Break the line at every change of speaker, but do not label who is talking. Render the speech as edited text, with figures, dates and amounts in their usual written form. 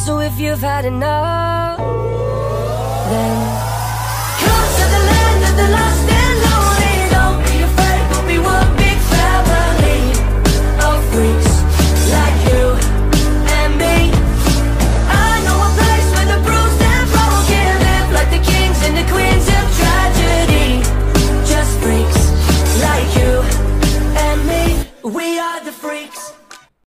So if you've had enough, then come to the land of the light.